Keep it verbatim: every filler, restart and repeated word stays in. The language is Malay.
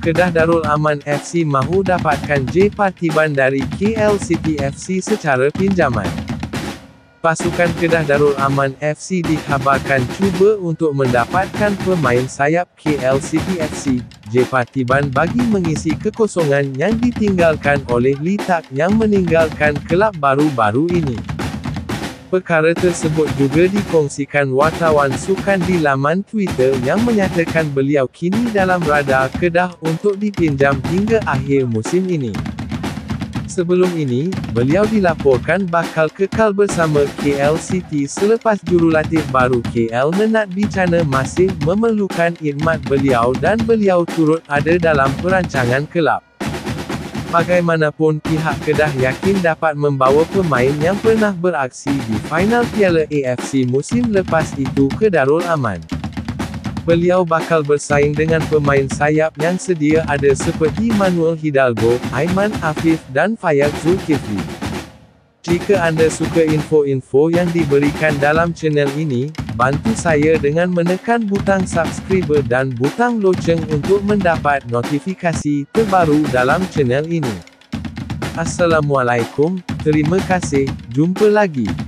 Kedah Darul Aman F C mahu dapatkan J Parthiban dari K L City F C secara pinjaman. Pasukan Kedah Darul Aman F C dikhabarkan cuba untuk mendapatkan pemain sayap K L City F C, J Parthiban bagi mengisi kekosongan yang ditinggalkan oleh Lee Tak yang meninggalkan kelab baru-baru ini. Perkara tersebut juga dikongsikan wartawan sukan di laman Twitter yang menyatakan beliau kini dalam radar Kedah untuk dipinjam hingga akhir musim ini. Sebelum ini, beliau dilaporkan bakal kekal bersama K L City selepas jurulatih baru K L Nenad Bicana masih memerlukan khidmat beliau dan beliau turut ada dalam perancangan kelab. Bagaimanapun pihak Kedah yakin dapat membawa pemain yang pernah beraksi di final Piala A F C musim lepas itu ke Darul Aman. Beliau bakal bersaing dengan pemain sayap yang sedia ada seperti Manuel Hidalgo, Aiman Afif dan Fayyaz Zulkifli. Jika anda suka info-info yang diberikan dalam channel ini, bantu saya dengan menekan butang subscribe dan butang loceng untuk mendapat notifikasi terbaru dalam channel ini. Assalamualaikum, terima kasih, jumpa lagi.